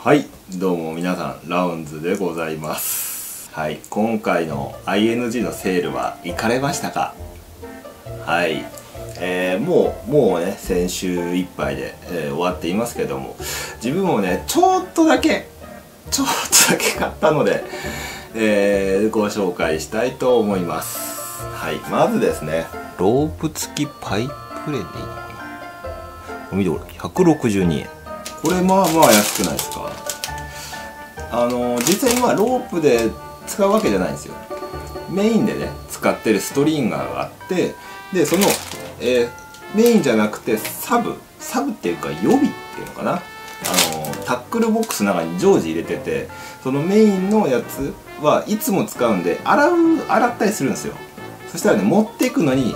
はい、どうも皆さん、ラウンズでございます。はい、今回の ING のセールは行かれましたか？はい、もうね、先週いっぱいで、終わっていますけども、自分もね、ちょっとだけ買ったので、ご紹介したいと思います。はい、まずですね、ロープ付きパイプレでいいのかな？見てこれ、162円。これまあまあ安くないですか？実際今ロープで使うわけじゃないんですよ。メインでね使ってるストリンガーがあって、でその、メインじゃなくてサブっていうか予備っていうのかな、タックルボックスの中に常時入れてて、そのメインのやつはいつも使うんで洗ったりするんですよ。そしたらね、持っていくのに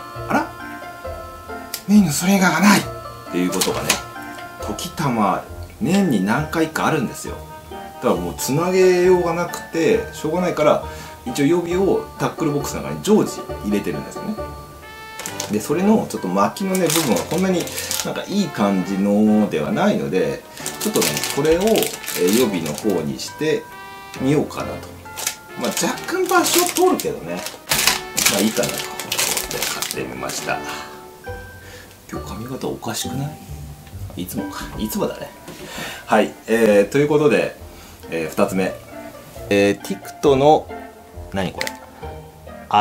メインのストリンガーがないっていうことがね、時たま年に何回かあるんですよ。だからもうつなげようがなくてしょうがないから、一応予備をタックルボックスの中に常時入れてるんですよね。でそれのちょっと巻きのね部分はこんなになんかいい感じのではないので、ちょっとねこれを予備の方にしてみようかなと。まあ若干場所通るけどね、まあいいかなと思って買ってみました。今日髪型おかしくない？いつもだね。はい、ということで、2つ目、ティクトの何これ、フ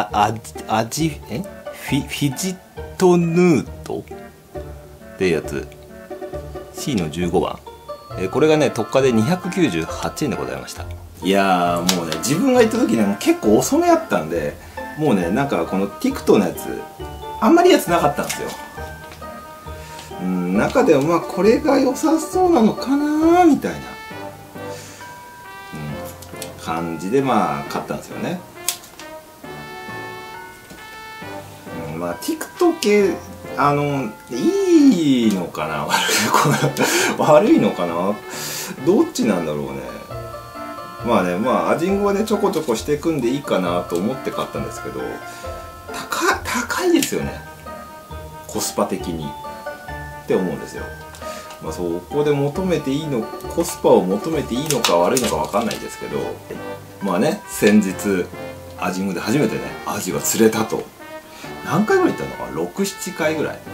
ィジットヌートっていうやつ C の15番、これがね特価で298円でございました。いやーもうね、自分が行った時ね結構遅めやったんで、もうねなんかこのティクトのやつあんまりいいやつなかったんですよ。中でもまあこれが良さそうなのかなみたいな、感じでまあ買ったんですよね。まあ TikTok 系いいのかな悪いのかな、どっちなんだろうね。まあね、まあアジングはねちょこちょこしていくんでいいかなと思って買ったんですけど、高いですよね、コスパ的にって思うんですよ。まあそこで求めていいの、コスパを求めていいのか悪いのか分かんないんですけど、まあね、先日アジングで初めてねアジが釣れたと。何回ぐらい行ったのかな、6、7回ぐらい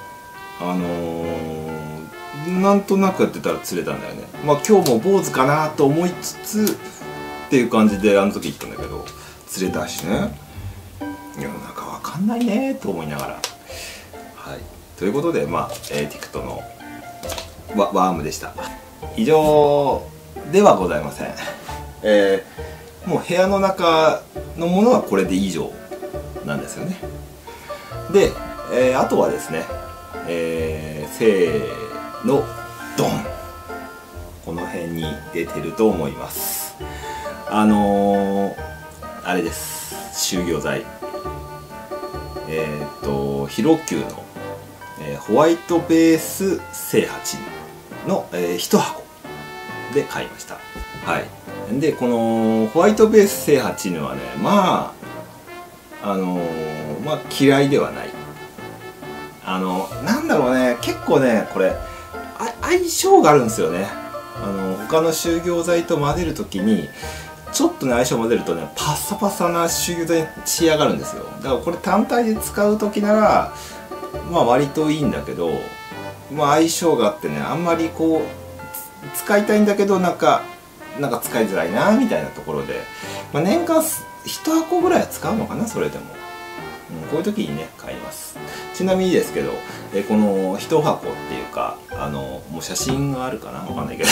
なんとなくやってたら釣れたんだよね。まあ今日も坊主かなと思いつつっていう感じであの時行ったんだけど、釣れたしね、いやなんか分かんないねと思いながら、はい、ということでまあ、ティクトのワームでした。以上ではございません。もう部屋の中のものはこれで以上なんですよね。で、あとはですね、せーのドン、この辺に出てると思います。あれです、集業剤、ヒロキューの、ホワイトベース正8の、1箱で買いました。はい。でこのホワイトベース正8のはね、まあまあ嫌いではない。なんだろうね、結構ねこれ相性があるんですよね。他の集業剤と混ぜるときにちょっとね相性混ぜるとねパッサパサな集業剤に仕上がるんですよ。だからこれ単体で使う時ならまあ割といいんだけど、まあ相性があってね、あんまりこう使いたいんだけどなんか使いづらいなみたいなところで、まあ、年間1箱ぐらいは使うのかな、それでも。こういう時にね買います。ちなみにですけど、この1箱っていうかもう写真があるかな、わかんないけど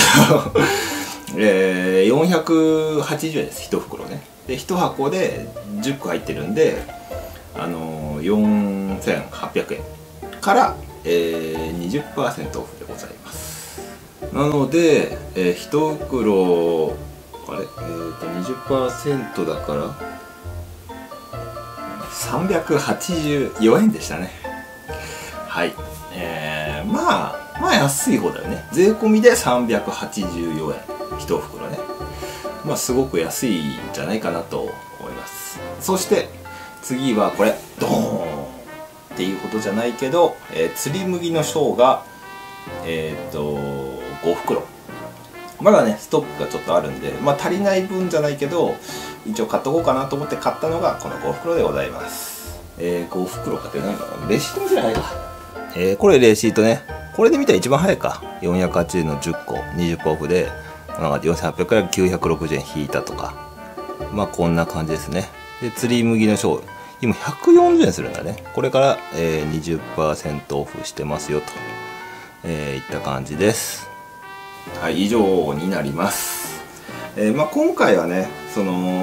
480円です、1袋ね。で1箱で10個入ってるんで4800円から、20% オフでございます。なので、1袋20% だから384円でしたね。はい、まあ安い方だよね。税込みで384円1袋ね。まあすごく安いんじゃないかなと思います。そして次はこれドーンっていうことじゃないけど、釣り麦の生姜5袋まだねストックがちょっとあるんで、足りない分じゃないけど一応買っとこうかなと思って買ったのがこの5袋でございます。5袋買って何かレシート見てないか。これレシートね、これで見たら一番早いか。480円の10個 20% オフで4800から960円引いたとか、こんな感じですね。で釣り麦の醤油今140円するんだね。これから、20% オフしてますよと、いった感じです。はい、以上になります。今回はねそ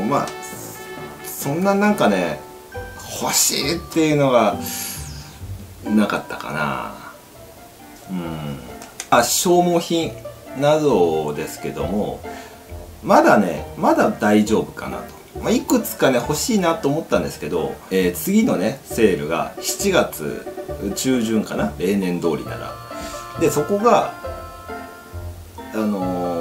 んななんかね欲しいっていうのがなかったかな。消耗品などですけどもまだ大丈夫かなと。いくつかね欲しいなと思ったんですけど、次のねセールが7月中旬かな、例年通りなら。でそこがなんだ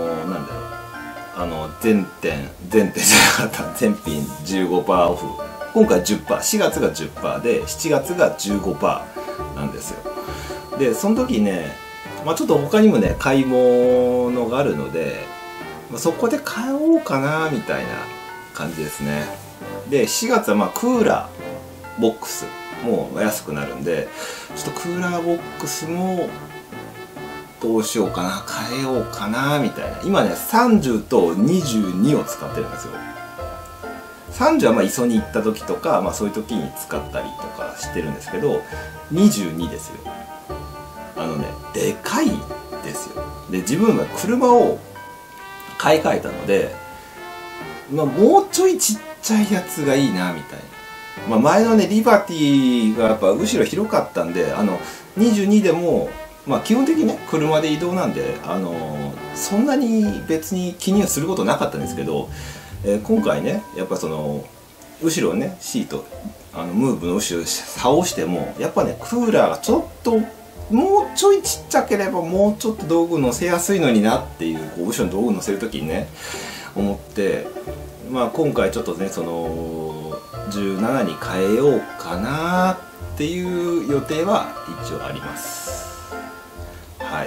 ろう、全店じゃなかった全品 15% オフ。今回 10%、4月が 10% で7月が 15% なんですよ。でその時ねちょっと他にもね買い物があるので、そこで買おうかなみたいな感じですね。で4月はクーラーボックスも安くなるんで、ちょっとクーラーボックスもどうしようかな、変えようかなみたいな。今ね30と22を使ってるんですよ。30は磯に行った時とか、そういう時に使ったりとかしてるんですけど、22ですよ。でかいですよ。で自分は車を買い替えたので、もうちょいちっちゃいやつがいいなみたいな。前のねリバティがやっぱ後ろ広かったんで、22でも基本的にね車で移動なんで、そんなに別に気にはすることなかったんですけど、今回ねやっぱその後ろねシートムーブの後ろ倒してもやっぱねクーラーがちょっともうちょいちっちゃければもうちょっと道具乗せやすいのになっていう、後ろの道具乗せる時にね思って、今回ちょっとねその17に変えようかなっていう予定は一応あります。はい。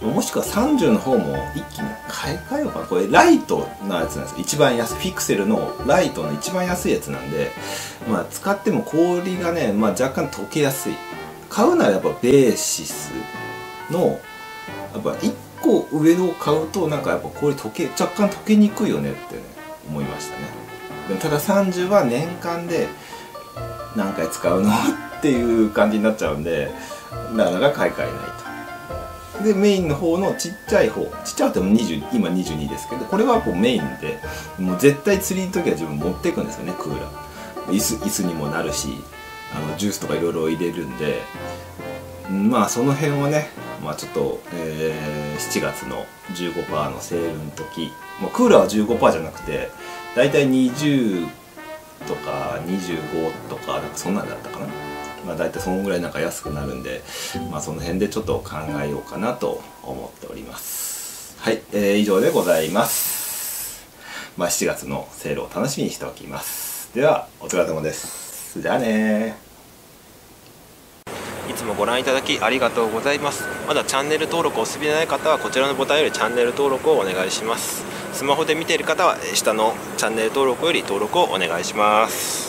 もしくは30の方も一気に買い替えようかな。これライトのやつなんですよ。一番安いフィクセルのライトの一番安いやつなんで、使っても氷がね、若干溶けやすい。買うならやっぱベーシスのやっぱ1個上のを買うとなんかやっぱ氷若干溶けにくいよねってね思いましたね。でもただ30は年間で何回使うのっていう感じになっちゃうんで、なかなか買い替えないと。でメインの方のちっちゃい方、ちっちゃくても今22ですけど、これはこうメインでもう絶対釣りの時は自分持っていくんですよね。クーラー椅子にもなるし、ジュースとかいろいろ入れるんで、その辺はねちょっと、7月の 15% のセールの時、クーラーは 15% じゃなくてだいたい20とか25とかそんなんだったかな。だいたいそのぐらいなんか安くなるんで、その辺でちょっと考えようかなと思っております。はい、以上でございます。7月のセールを楽しみにしておきます。ではお疲れ様です。じゃあね。いつもご覧いただきありがとうございます。まだチャンネル登録お済みでない方はこちらのボタンよりチャンネル登録をお願いします。スマホで見ている方は下のチャンネル登録より登録をお願いします。